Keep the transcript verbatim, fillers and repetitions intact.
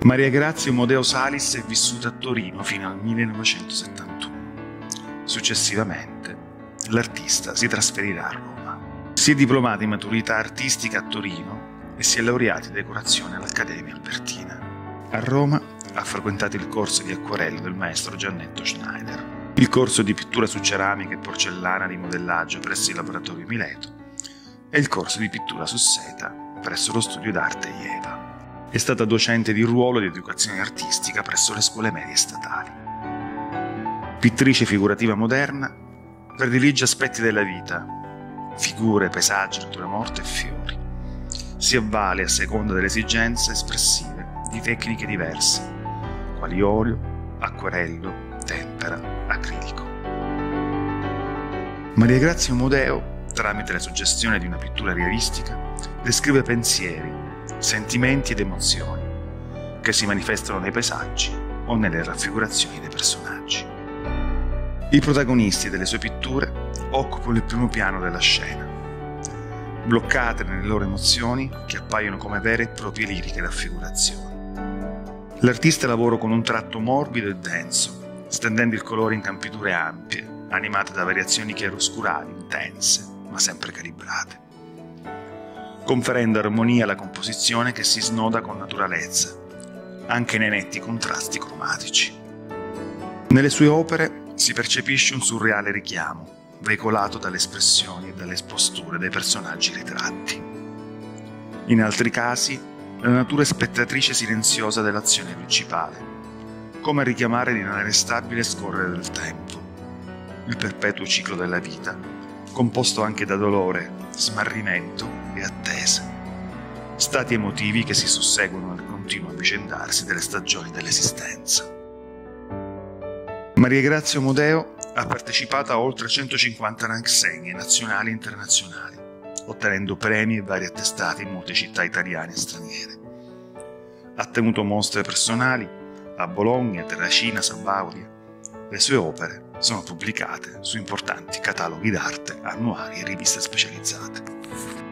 Maria Grazia Amodeo Salis è vissuta a Torino fino al millenovecentosettantuno. Successivamente, l'artista si trasferirà a Roma. Si è diplomata in maturità artistica a Torino e si è laureata in decorazione all'Accademia Albertina. A Roma ha frequentato il corso di acquarello del maestro Giannetto Schneider, il corso di pittura su ceramica e porcellana di modellaggio presso il laboratorio Mileto e il corso di pittura su seta presso lo studio d'arte Ieva. È stata docente di ruolo di educazione artistica presso le scuole medie statali. Pittrice figurativa moderna, predilige aspetti della vita, figure, paesaggi, natura morta e fiori. Si avvale, a seconda delle esigenze espressive, di tecniche diverse, quali olio, acquarello, tempera, acrilico. Maria Grazia Amodeo, tramite la suggestione di una pittura realistica, descrive pensieri, sentimenti ed emozioni che si manifestano nei paesaggi o nelle raffigurazioni dei personaggi. I protagonisti delle sue pitture occupano il primo piano della scena, bloccate nelle loro emozioni che appaiono come vere e proprie liriche raffigurazioni. L'artista lavora con un tratto morbido e denso, stendendo il colore in campiture ampie, animate da variazioni chiaroscurali intense, ma sempre calibrate, conferendo armonia alla composizione che si snoda con naturalezza, anche nei netti contrasti cromatici. Nelle sue opere si percepisce un surreale richiamo, veicolato dalle espressioni e dalle posture dei personaggi ritratti. In altri casi, la natura è spettatrice silenziosa dell'azione principale, come a richiamare l'inarrestabile scorrere del tempo, il perpetuo ciclo della vita, composto anche da dolore, smarrimento e attese, stati emotivi che si susseguono nel continuo avvicendarsi delle stagioni dell'esistenza. Maria Grazia Amodeo ha partecipato a oltre centocinquanta rassegne nazionali e internazionali, ottenendo premi e vari attestati in molte città italiane e straniere. Ha tenuto mostre personali a Bologna, Terracina, Sabaudia. Le sue opere sono pubblicate su importanti cataloghi d'arte, annuari e riviste specializzate.